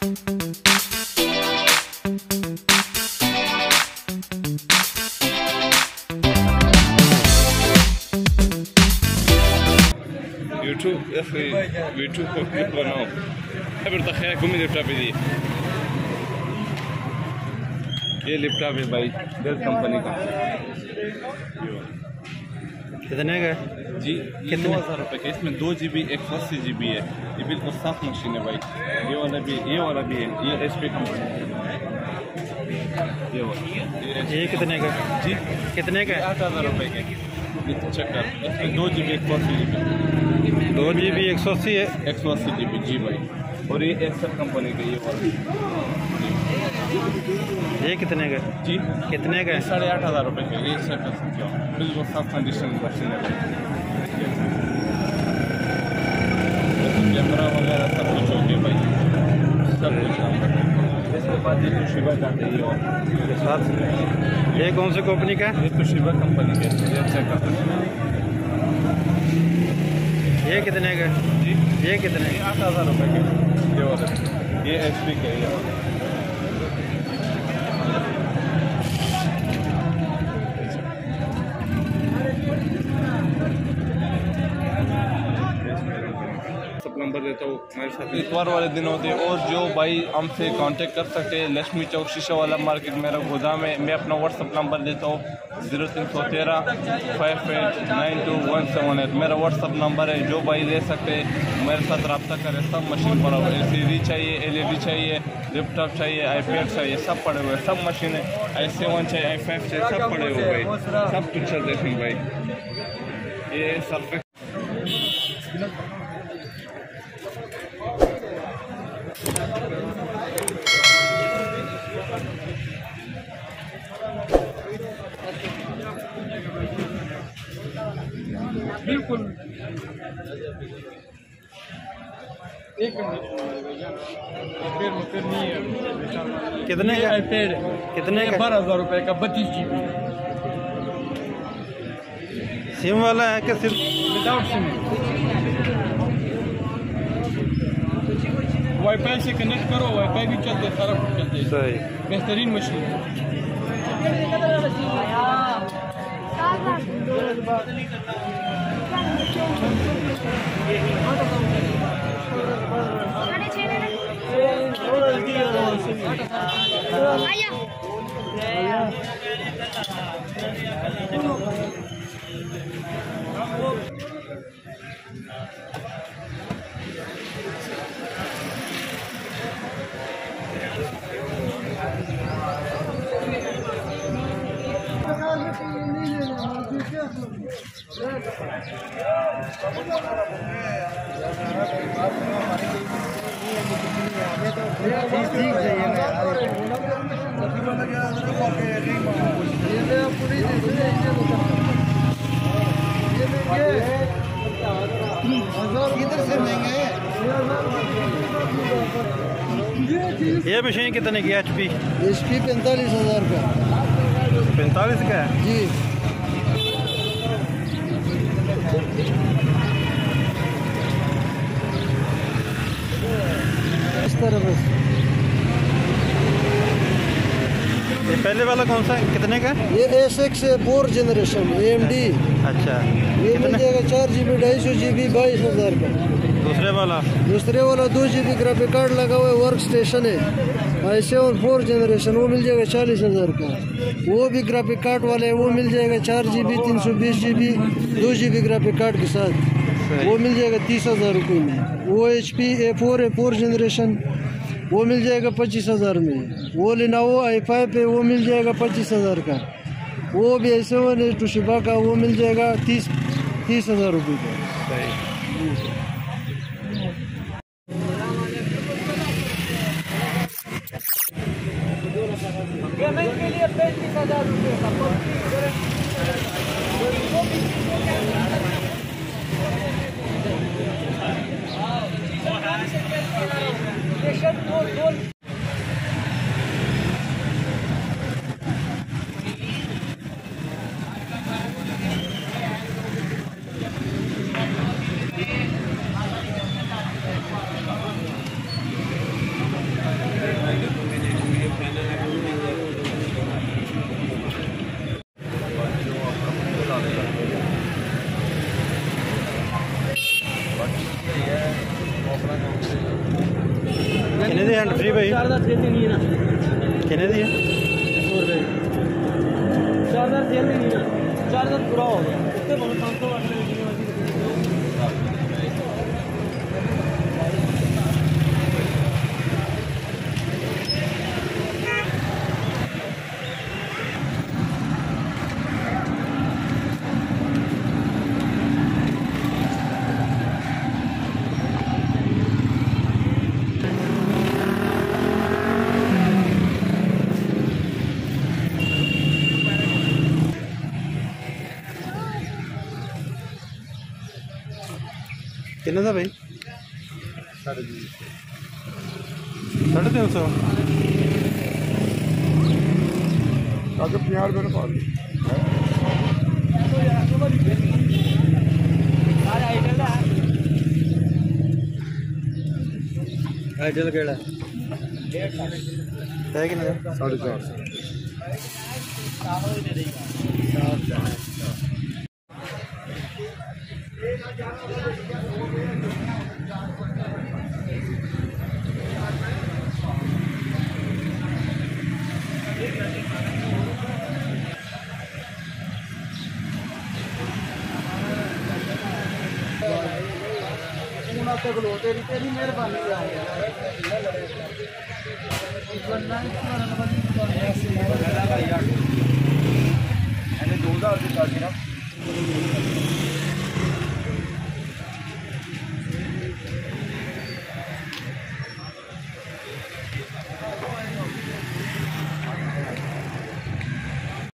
يوتيوب يا اخي يوتيوب كليب बनाओ फिर तक है घूमी लैपटॉप दी ये लैपटॉप है भाई डेल कंपनी का कितने का जी कितने 2000 रुपये का इसमें 2 GB 180 GB है ये बिल्कुल साफ मशीन है भाई ये वाला भी है ये HP कंपनी ये कितने का जी कितने का 8000 रुपये का चेक कर इसमें 2 GB 180 GB 2 GB 180 है 180 GB जी भाई और ये एसर कंपनी का ये वाला ये कितने का जी कितने का 8500 रुपये का ये चेक कर सकते हो बिल्कुल साफ कंडीशन मशीन है कैमरा वगैरह सब कुछ हो गया भाई सब कुछ काम करते हैं इसके बाद ये तोशिबा का है ये साथ ये कौन सी कंपनी का ये तोशिबा कंपनी का ये चेक कर सकते हैं ये कितने का जी ये कितने ये 8000 रुपये के ये वाला ये HP का है नंबर देता हूँ हमारे साथ इतवार वाले दिन होते हैं और जो भाई हमसे कांटेक्ट कर सकते हैं लक्ष्मी चौक शीशा वाला मार्केट मेरा गोदाम है मैं अपना व्हाट्सअप नंबर देता हूँ 0313-5892-178 मेरा व्हाट्सअप नंबर है जो भाई ले सकते हैं मेरे साथ रब्ता करें सब मशीन पड़ा हुआ है LCD चाहिए LED चाहिए लैपटॉप चाहिए iPad चाहिए सब पड़े हुए सब मशीन है i7 चाहिए i5 चाहिए सब पड़े हुए भाई सब पिक्चर देखें भाई ये सर्फेक्स बिल्कुल एक कितने का पेड़ कितने का 12,000 रुपये का 32 GB सिम वाला है क्या सिर्फ विदाउट सिम वाईफाई से कनेक्ट करो वाईफाई भी चलते सारा कुछ चलते सही बेहतरीन मशीन ये मशीन कितने की HP 45,000 का 45 का है जी इस तरह बस ये पहले वाला कौन सा है कितने का ये SX 4 जनरेशन AMD अच्छा ये मिल जाएगा 4 GB 250 GB 22,000 का दूसरे वाला 2 GB ग्राफिक कार्ड लगा हुआ है वर्क स्टेशन है i7 4 जनरेशन वो मिल जाएगा 40,000 का वो भी ग्राफिक कार्ड वाले है वो मिल जाएगा 4 GB 320 GB 2 GB graphic card के साथ वो मिल जाएगा 30,000 रुपये में वो HP A4 है 4 जनरेशन वो मिल जाएगा 25,000 में वो लेनोवो i5 है वो मिल जाएगा 25,000 का वो भी i7 है तोशिबा का वो मिल जाएगा 30,000 रुपये का पेमेंट के लिए 35,000 रुपये का कितने दी हैंड फ्री भाई? 4000 देते नहीं है ना। कितने दी है? 100 रुपये 4000 देते नहीं है ना। 4000 पूरा हो गया उससे बहुत 500 वाट में कितना था भाई? 350 अगर 50 रुपये पा आइडियल केड़ा है कि नहीं? 450 तेरी मेहरबानी